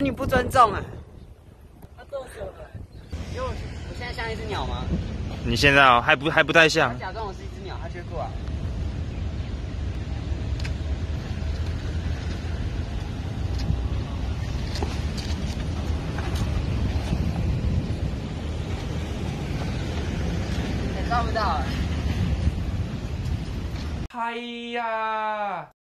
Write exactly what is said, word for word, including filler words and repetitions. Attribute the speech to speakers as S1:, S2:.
S1: 你不尊重啊！
S2: 他动手了。
S1: 因为我我现在像一只鸟吗？
S3: 你现在哦，还不还不太像
S1: 我。假装我是一只鸟，它就会过来。也抓不到。
S2: 哎呀！